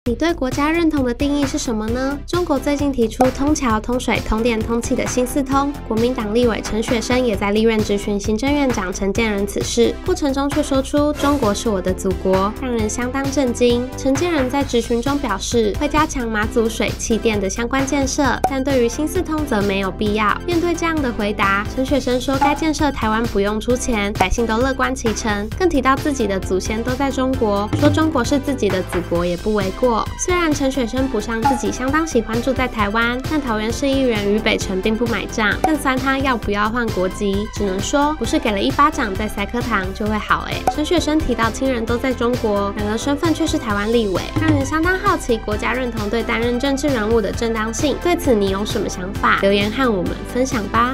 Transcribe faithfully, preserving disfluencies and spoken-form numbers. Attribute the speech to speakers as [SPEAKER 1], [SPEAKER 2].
[SPEAKER 1] 你对国家认同的定义是什么呢？中国最近提出通桥、通水、通电、通气的新四通，国民党立委陈雪生也在立院质询行政院长陈建仁此事，过程中却说出中国是我的祖国，让人相当震惊。陈建仁在质询中表示，会加强马祖水、气电的相关建设，但对于新四通则没有必要。面对这样的回答，陈雪生说该建设台湾不用出钱，百姓都乐观其成，更提到自己的祖先都在中国，说中国是自己的祖国也不为过。虽然陈雪生补上自己相当喜欢住在台湾，但桃园市议员于北辰并不买账，更酸他要不要换国籍，只能说不是给了一巴掌再塞颗糖就会好诶。陈雪生提到亲人都在中国，然而身份却是台湾立委，让人相当好奇国家认同对担任政治人物的正当性。对此你有什么想法？留言和我们分享吧。